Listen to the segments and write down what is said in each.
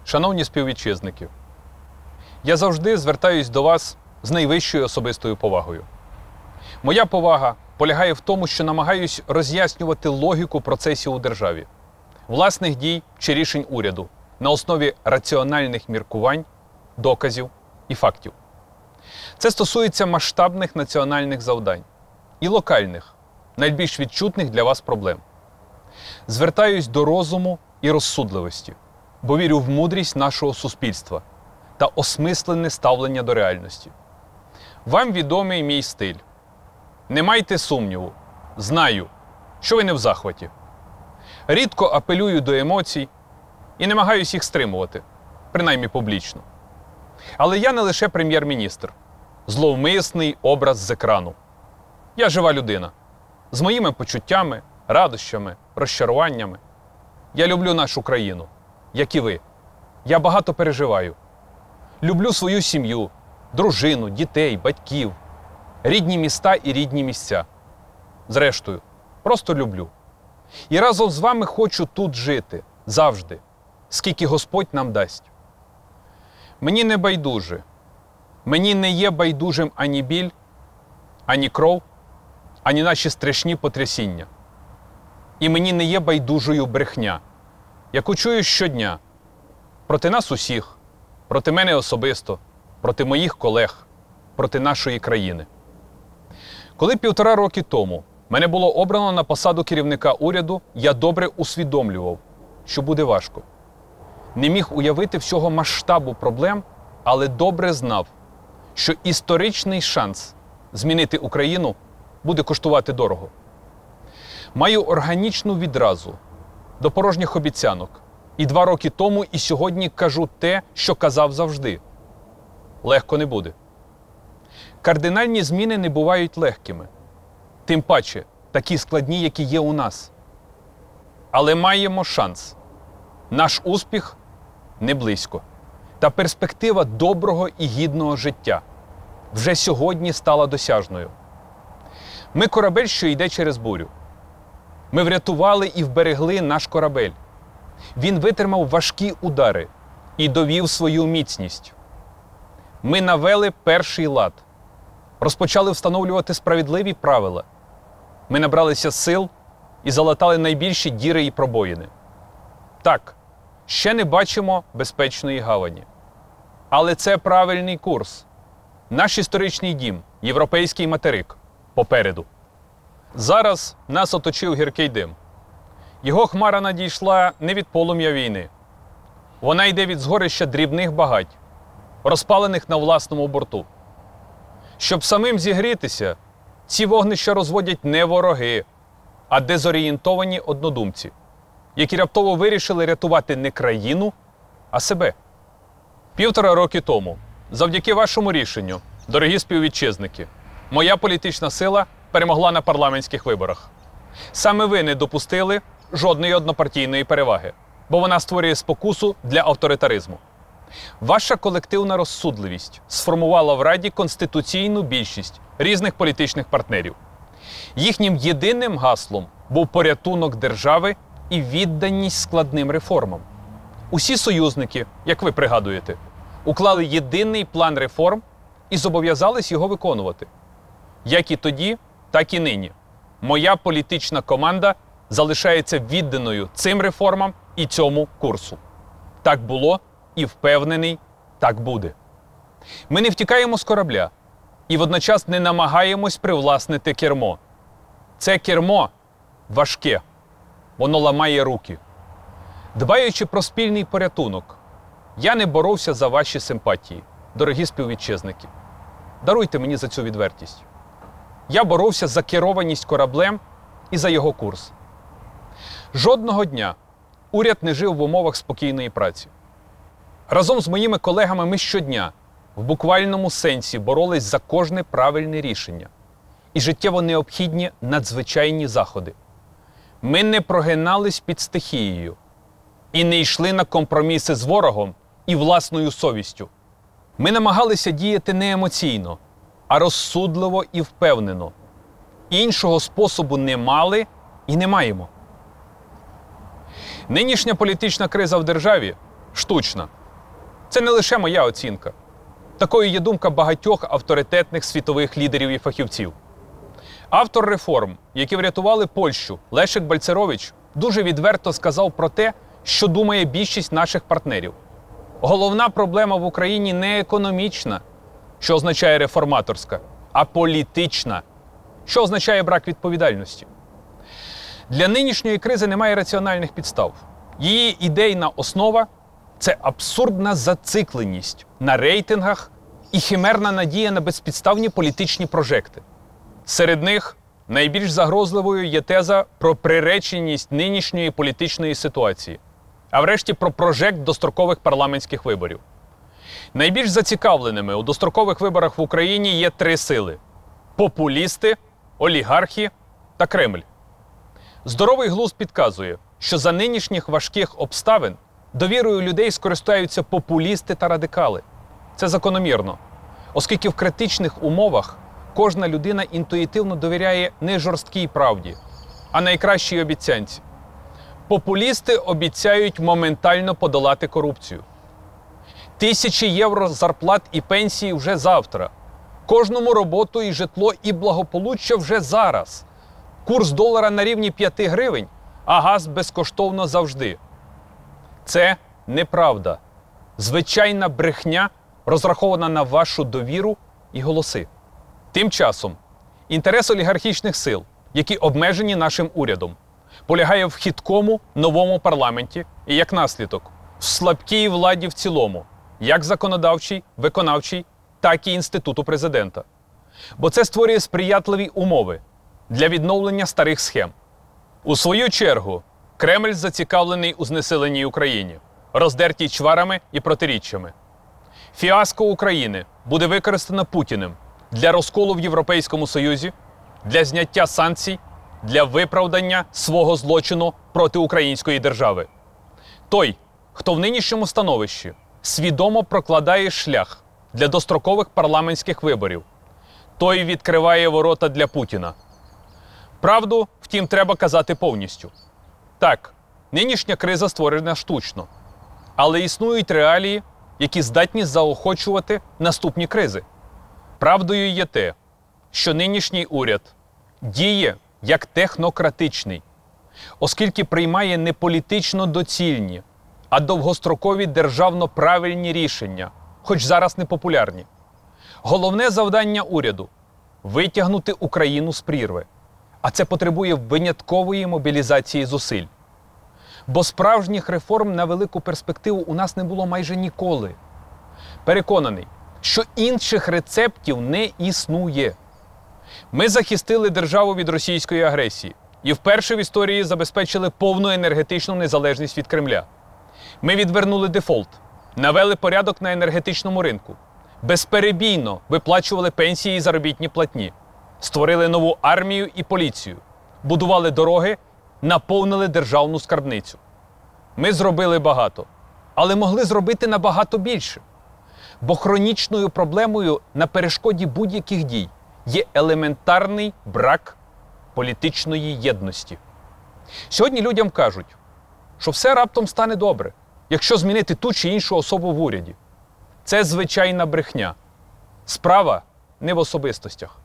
Шановні співвітчизники, я завжди звертаюсь до вас з найвищою особистою повагою. Моя повага полягає в тому, що намагаюсь роз'яснювати логіку процесів у державі, власних дій чи рішень уряду на основі раціональних міркувань, доказів і фактів. Це стосується масштабних національних завдань і локальних, найбільш відчутних для вас проблем. Звертаюсь до розуму і розсудливості, бо вірю в мудрість нашого суспільства та осмислене ставлення до реальності. Вам відомий мій стиль. Не майте сумніву, знаю, що ви не в захваті. Рідко апелюю до емоцій і намагаюсь їх стримувати, принаймні публічно. Але я не лише прем'єр-міністр, зловмисний образ з екрану. Я жива людина, з моїми почуттями, радощами, розчаруваннями. Я люблю нашу країну, як і ви. Я багато переживаю. Люблю свою сім'ю, дружину, дітей, батьків, рідні міста і рідні місця. Зрештою, просто люблю. І разом з вами хочу тут жити, завжди, скільки Господь нам дасть. Мені не байдуже. Мені не є байдужим ані біль, ані кров, ані наші страшні потрясіння. І мені не є байдужою брехня, яку чую щодня. Проти нас усіх, проти мене особисто, проти моїх колег, проти нашої країни. Коли 1,5 роки тому мене було обрано на посаду керівника уряду, я добре усвідомлював, що буде важко. Не міг уявити всього масштабу проблем, але добре знав, що історичний шанс змінити Україну буде коштувати дорого. Маю органічну відразу до порожніх обіцянок. І 2 роки тому, і сьогодні кажу те, що казав завжди. Легко не буде. Кардинальні зміни не бувають легкими. Тим паче, такі складні, які є у нас. Але маємо шанс. Наш успіх не близько. Та перспектива доброго і гідного життя вже сьогодні стала досяжною. Ми корабель, що йде через бурю. Ми врятували і вберегли наш корабель. Він витримав важкі удари і довів свою міцність. Ми навели перший лад. Розпочали встановлювати справедливі правила. Ми набралися сил і залатали найбільші діри і пробоїни. Так, ще не бачимо безпечної гавані. Але це правильний курс. Наш історичний дім, європейський материк, попереду. Зараз нас оточив гіркий дим. Його хмара надійшла не від полум'я війни. Вона йде від згорища дрібних багать, розпалених на власному борту. Щоб самим зігрітися, ці вогнища розводять не вороги, а дезорієнтовані однодумці, які раптово вирішили рятувати не країну, а себе. 1,5 роки тому, завдяки вашому рішенню, дорогі співвітчизники, моя політична сила перемогла на парламентських виборах. Саме ви не допустили жодної однопартійної переваги, бо вона створює спокусу для авторитаризму. Ваша колективна розсудливість сформувала в Раді конституційну більшість різних політичних партнерів. Їхнім єдиним гаслом був порятунок держави і відданість складним реформам. Усі союзники, як ви пригадуєте, уклали єдиний план реформ і зобов'язались його виконувати. Як і тоді, так і нині. Моя політична команда залишається відданою цим реформам і цьому курсу. Так було і, впевнений, так буде. Ми не втікаємо з корабля і водночас не намагаємось привласнити кермо. Це кермо важке, воно ламає руки. Дбаючи про спільний порятунок, я не боровся за ваші симпатії, дорогі співвітчизники. Даруйте мені за цю відвертість. Я боровся за керованість кораблем і за його курс. Жодного дня уряд не жив в умовах спокійної праці. Разом з моїми колегами ми щодня в буквальному сенсі боролись за кожне правильне рішення і життєво необхідні надзвичайні заходи. Ми не прогинались під стихією і не йшли на компроміси з ворогом і власною совістю. Ми намагалися діяти не емоційно, а розсудливо і впевнено. Іншого способу не мали і не маємо. Нинішня політична криза в державі штучна. Це не лише моя оцінка. Такою є думка багатьох авторитетних світових лідерів і фахівців. Автор реформ, які врятували Польщу, Лешек Бальцерович, дуже відверто сказав про те, що думає більшість наших партнерів. Головна проблема в Україні не економічна, що означає реформаторська, а політична, що означає брак відповідальності. Для нинішньої кризи немає раціональних підстав. Її ідейна основа – це абсурдна зацикленість на рейтингах і химерна надія на безпідставні політичні прожекти. Серед них найбільш загрозливою є теза про приреченість нинішньої політичної ситуації, а врешті про прожект дострокових парламентських виборів. Найбільш зацікавленими у дострокових виборах в Україні є три сили – популісти, олігархи та Кремль. Здоровий глузд підказує, що за нинішніх важких обставин довірою людей скористаються популісти та радикали. Це закономірно, оскільки в критичних умовах кожна людина інтуїтивно довіряє не жорсткій правді, а найкращій обіцянці. Популісти обіцяють моментально подолати корупцію. 1000 євро зарплат і пенсії вже завтра. Кожному роботу і житло і благополуччя вже зараз. Курс долара на рівні 5 гривень, а газ безкоштовно завжди. Це неправда. Звичайна брехня, розрахована на вашу довіру і голоси. Тим часом інтерес олігархічних сил, які обмежені нашим урядом, полягає в хиткому новому парламенті і, як наслідок, в слабкій владі в цілому, як законодавчій, виконавчій, так і інституту президента. Бо це створює сприятливі умови для відновлення старих схем. У свою чергу, Кремль зацікавлений у знесиленій Україні, роздертій чварами і протиріччями. Фіаско України буде використано Путіним для розколу в Європейському Союзі, для зняття санкцій, для виправдання свого злочину проти української держави. Той, хто в нинішньому становищі свідомо прокладає шлях для дострокових парламентських виборів, той відкриває ворота для Путіна. Правду, втім, треба казати повністю. Так, нинішня криза створена штучно, але існують реалії, які здатні заохочувати наступні кризи. Правдою є те, що нинішній уряд діє як технократичний, оскільки приймає не політично доцільні, а довгострокові державно правильні рішення, хоч зараз не популярні. Головне завдання уряду – витягнути Україну з прірви, а це потребує виняткової мобілізації зусиль. Бо справжніх реформ на велику перспективу у нас не було майже ніколи. Переконаний, що інших рецептів не існує. Ми захистили державу від російської агресії і вперше в історії забезпечили повну енергетичну незалежність від Кремля. Ми відвернули дефолт, навели порядок на енергетичному ринку, безперебійно виплачували пенсії і заробітні платні, створили нову армію і поліцію, будували дороги, наповнили державну скарбницю. Ми зробили багато, але могли зробити набагато більше. Бо хронічною проблемою на перешкоді будь-яких дій є елементарний брак політичної єдності. Сьогодні людям кажуть, що все раптом стане добре, якщо змінити ту чи іншу особу в уряді. Це звичайна брехня. Справа не в особистостях.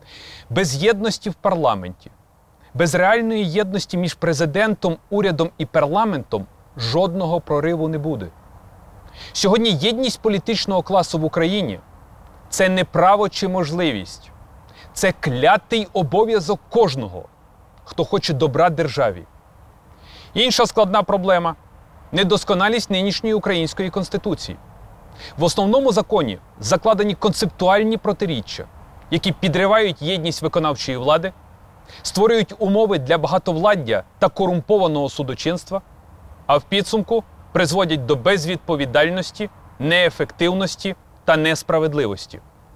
Без єдності в парламенті, без реальної єдності між президентом, урядом і парламентом жодного прориву не буде. Сьогодні єдність політичного класу в Україні – це не право чи можливість. Це клятий обов'язок кожного, хто хоче добра державі. Інша складна проблема – недосконалість нинішньої української Конституції. В основному законі закладені концептуальні протиріччя, які підривають єдність виконавчої влади, створюють умови для багатовладдя та корумпованого судочинства, а в підсумку призводять до безвідповідальності, неефективності та несправедливості.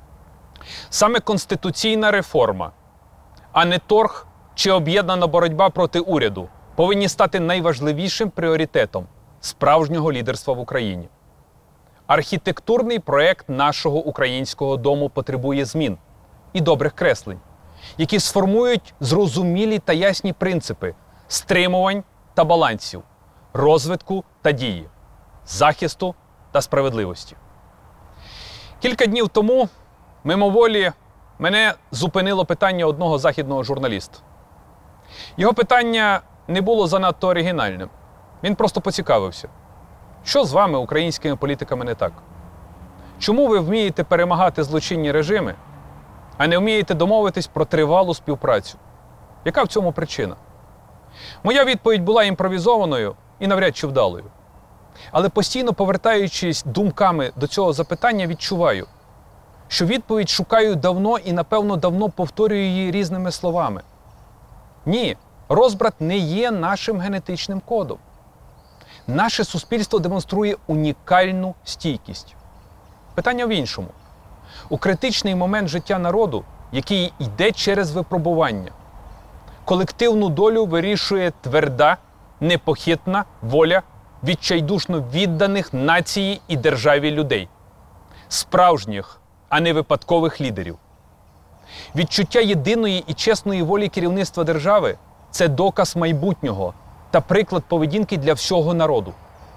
Саме конституційна реформа, а не торг чи об'єднана боротьба проти уряду, повинні стати найважливішим пріоритетом справжнього лідерства в Україні. Архітектурний проект нашого українського дому потребує змін і добрих креслень, які сформують зрозумілі та ясні принципи стримувань та балансів, розвитку та дії. захисту та справедливості. Кілька днів тому мимоволі мене зупинило питання одного західного журналіста. Його питання не було занадто оригінальним. Він просто поцікавився. Що з вами, українськими політиками, не так? Чому ви вмієте перемагати злочинні режими, а не вмієте домовитись про тривалу співпрацю? Яка в цьому причина? Моя відповідь була імпровізованою і навряд чи вдалою. Але постійно повертаючись думками до цього запитання, відчуваю, що відповідь шукаю давно і, напевно, давно повторюю її різними словами. Ні, розбрат не є нашим генетичним кодом. Наше суспільство демонструє унікальну стійкість. Питання в іншому. У критичний момент життя народу, який йде через випробування, колективну долю вирішує тверда, непохитна воля відчайдушно відданих нації і державі людей. Справжніх, а не випадкових лідерів. Відчуття єдиної і чесної волі керівництва держави – це доказ майбутнього та приклад поведінки для всього народу.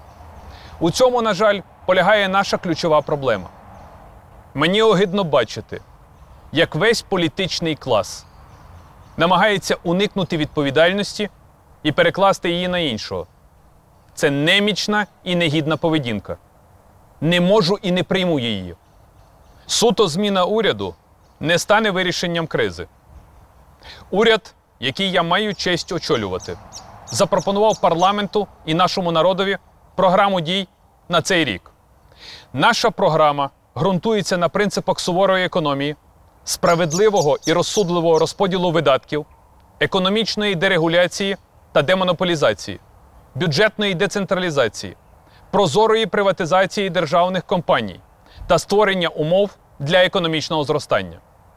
У цьому, на жаль, полягає наша ключова проблема. Мені огидно бачити, як весь політичний клас намагається уникнути відповідальності і перекласти її на іншого. Це немічна і негідна поведінка. Не можу і не прийму її. Суто зміна уряду не стане вирішенням кризи. Уряд, який я маю честь очолювати, запропонував парламенту і нашому народові програму дій на цей рік. Наша програма ґрунтується на принципах суворої економії, справедливого і розсудливого розподілу видатків, економічної дерегуляції та демонополізації, бюджетної децентралізації, прозорої приватизації державних компаній та створення умов для економічного зростання.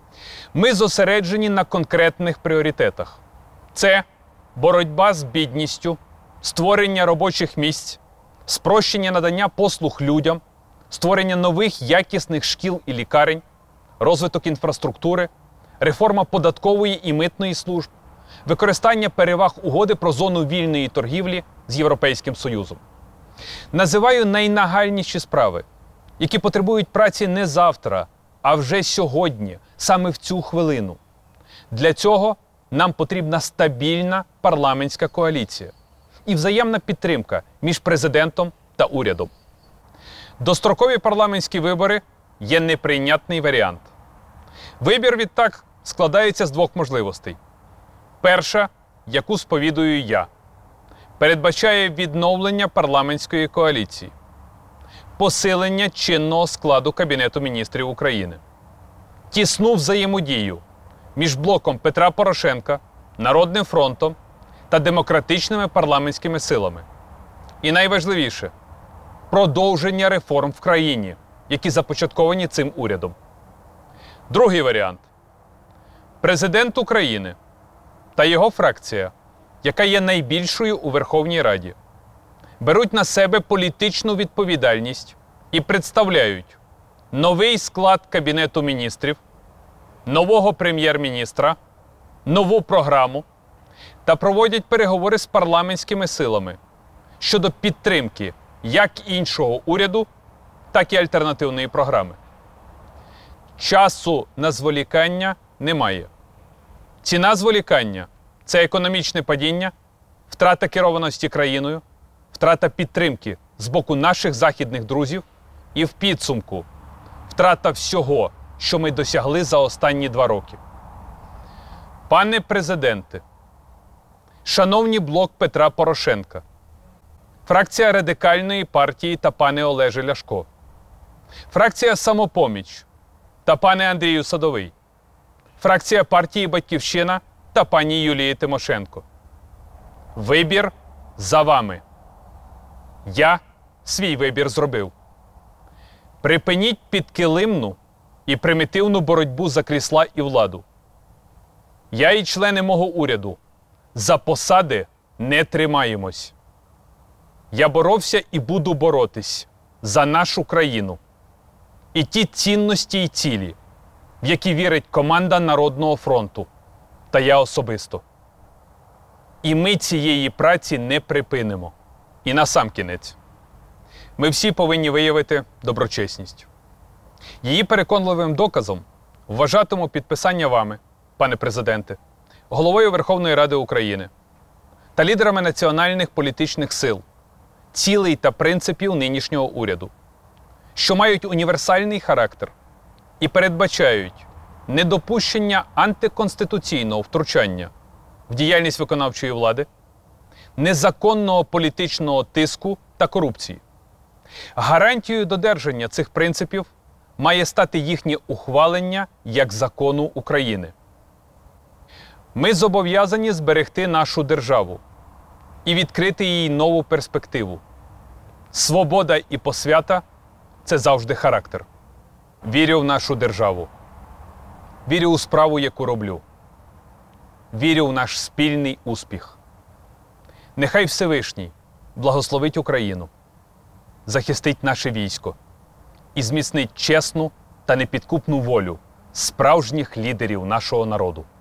Ми зосереджені на конкретних пріоритетах. Це боротьба з бідністю, створення робочих місць, спрощення надання послуг людям, створення нових якісних шкіл і лікарень, розвиток інфраструктури, реформа податкової і митної служб, використання переваг угоди про зону вільної торгівлі з Європейським Союзом. Називаю найнагальніші справи, які потребують праці не завтра, а вже сьогодні, саме в цю хвилину. Для цього нам потрібна стабільна парламентська коаліція і взаємна підтримка між президентом та урядом. Дострокові парламентські вибори є неприйнятний варіант. Вибір, відтак, складається з двох можливостей. Перша, яку сповідую я, передбачає відновлення парламентської коаліції, посилення чинного складу Кабінету міністрів України, тісну взаємодію між блоком Петра Порошенка, Народним фронтом та демократичними парламентськими силами. І найважливіше – продовження реформ в країні, які започатковані цим урядом. Другий варіант. Президент України та його фракція, яка є найбільшою у Верховній Раді, беруть на себе політичну відповідальність і представляють новий склад Кабінету міністрів, нового прем'єр-міністра, нову програму та проводять переговори з парламентськими силами щодо підтримки як іншого уряду, так і альтернативної програми. Часу на зволікання немає. Ціна зволікання – це економічне падіння, втрата керованості країною, втрата підтримки з боку наших західних друзів і в підсумку втрата всього, що ми досягли за останні 2 роки. Пане президенте, шановні блок Петра Порошенка, фракція Радикальної партії та пане Олеже Ляшко, фракція Самопоміч та пане Андрію Садовий, фракція партії Батьківщина та пані Юлії Тимошенко. Вибір за вами. Я свій вибір зробив. Припиніть підкилимну і примітивну боротьбу за крісла і владу. Я і члени мого уряду за посади не тримаємось. Я боровся і буду боротись за нашу країну і ті цінності і цілі, в які вірить команда Народного фронту та я особисто. І ми цієї праці не припинимо. І насамкінець. Ми всі повинні виявити доброчесність. Її переконливим доказом вважатиму підписання вами, пане президенте, головою Верховної Ради України та лідерами національних політичних сил, цілей та принципів нинішнього уряду, що мають універсальний характер і передбачають недопущення антиконституційного втручання в діяльність виконавчої влади, незаконного політичного тиску та корупції. Гарантією додержання цих принципів має стати їхнє ухвалення як закону України. Ми зобов'язані зберегти нашу державу і відкрити їй нову перспективу. Свобода і посвята – це завжди характер. Вірю в нашу державу. Вірю у справу, яку роблю. Вірю в наш спільний успіх. Нехай Всевишній благословить Україну, захистить наше військо і зміцнить чесну та непідкупну волю справжніх лідерів нашого народу.